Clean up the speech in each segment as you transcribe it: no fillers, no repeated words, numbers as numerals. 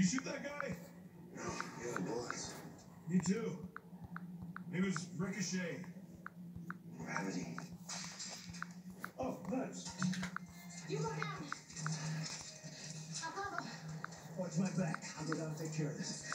you shoot that guy? Yeah, bullets. Me too. It was Ricochet. Gravity. Oh, nice. You go down. Apollo. Watch my back. I'll go down and take care of this.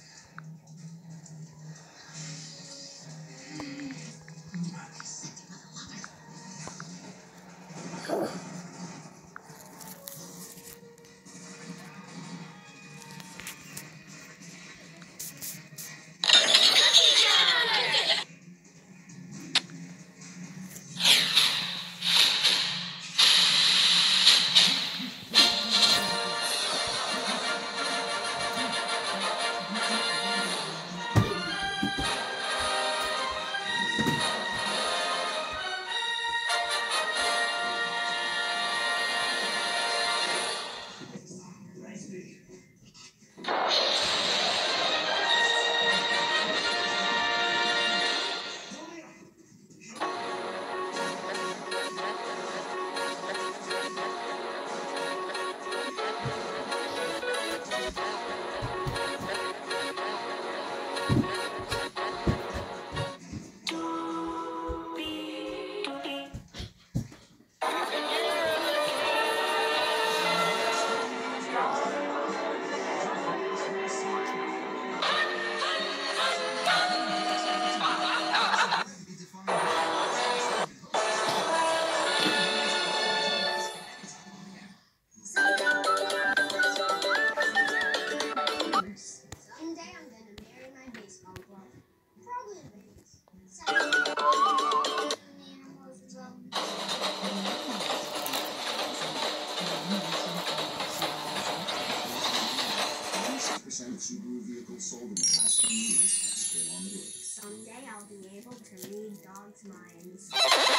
Subaru vehicles sold in the past 10 years are still on the road. Someday I'll be able to read dogs' minds.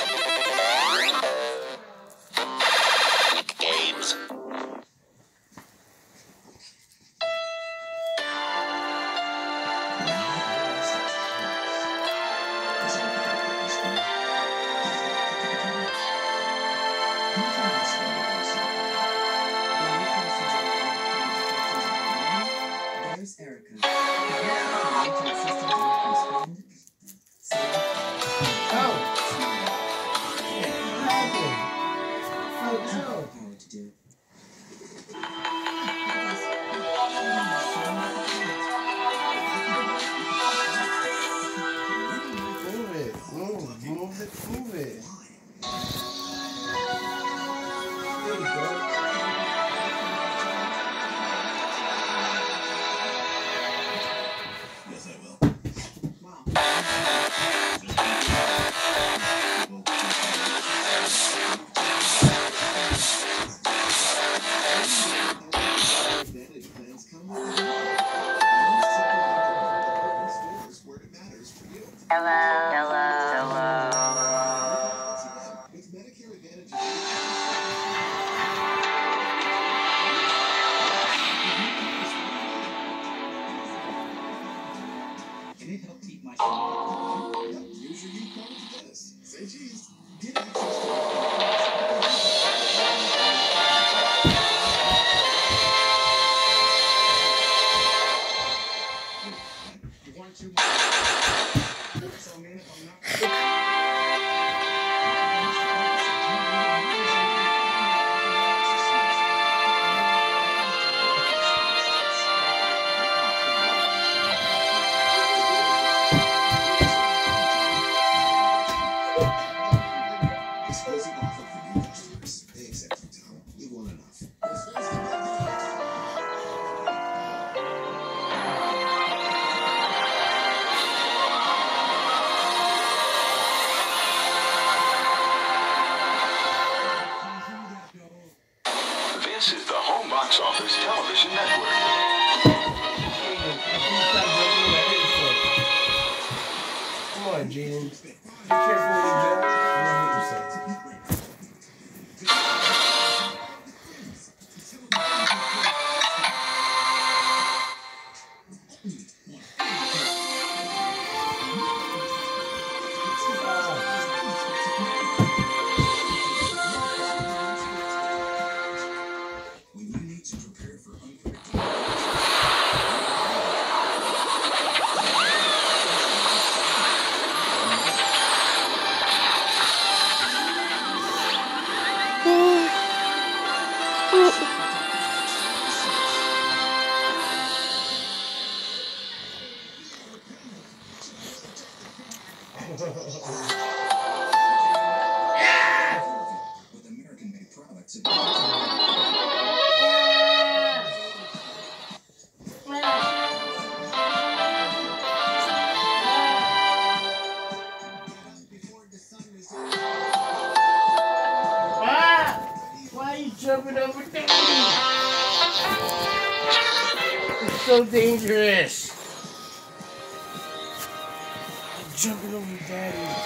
Games. Move it. There you go. Yes, I will. This is the Home Box Office Television Network. Come on, Jaden. Be careful when you jump. You don't hit yourself. When you need to prepare for unpredictable to be Why are you jumping over there? It's so dangerous. Jumping over daddy.